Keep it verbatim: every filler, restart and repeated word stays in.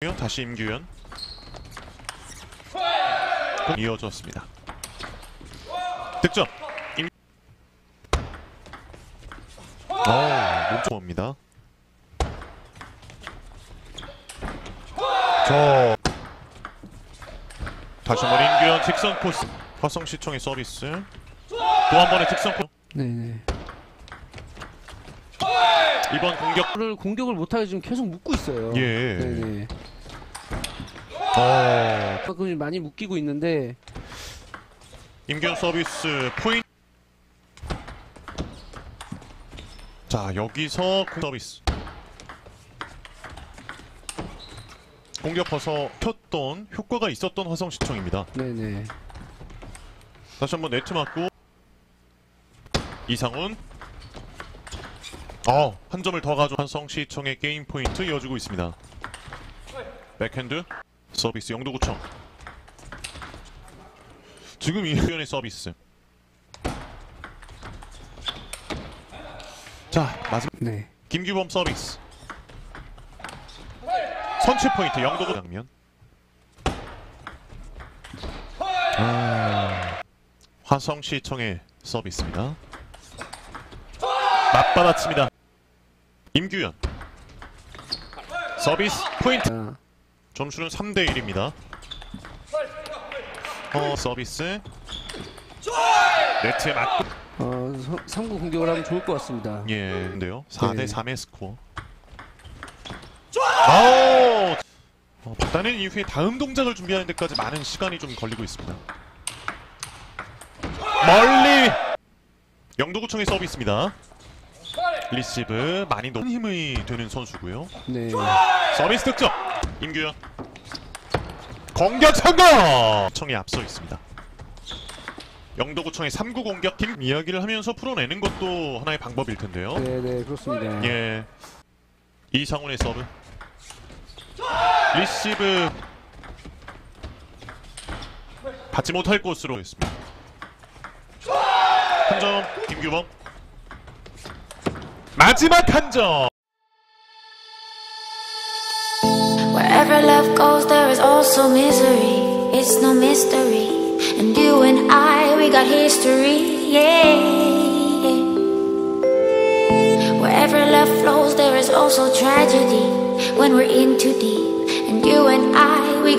다시 임규현. 이어졌습니다. 득점. 임... 어, 몸쪽입니다. 저 다시 한번 임규현 직선 코스. 화성시청의 서비스. 또 한 번의 직선 코스. 네네. 이번 공격을 공격을 못하게 지금 계속 묶고 있어요. 예. 네네. 어. 조금 많이 묶이고 있는데. 임규현 서비스 포인트. 자, 여기서 서비스. 공격 퍼서 켰던 효과가 있었던 화성시청입니다. 네네. 다시 한번 네트 맞고 이상훈. 어, 한 점을 더 가져. 화성시청의 게임 포인트 이어지고 있습니다. 백핸드 서비스 영도구청. 지금 이규현의 서비스. 자, 마지막 네. 김규범 서비스. 선취 포인트 영도구 장면. 아, 화성시청의 서비스입니다. 맞받아칩니다. 임규현 서비스 포인트. 아, 점수는 삼 대 일입니다. 어, 서비스 네트에 맞고. 어, 삼 구 공격을 하면 좋을 것 같습니다. 예, 근데요 사 대 네. 삼의 스코어. 아오! 어, 받아낸 이후에 다음 동작을 준비하는 데까지 많은 시간이 좀 걸리고 있습니다. 멀리 영도구청의 서비스입니다. 리시브 많이 높은 힘이 되는 선수고요. 네. 서비스 득점. 임규현 공격 성공. 청이 앞서 있습니다. 영도구청의 삼 구 공격 팀 이야기를 하면서 풀어내는 것도 하나의 방법일 텐데요. 네네, 그렇습니다. 예. 이상훈의 서브. 리시브 받지 못할 곳으로 했습니다. 한 점 김규범. 마지막 한 점. Wherever love goes, there is also misery. It's no mystery. And you and I, we got history. Yeah. Wherever love flows, there is also tragedy. When we're in too deep. And you and I.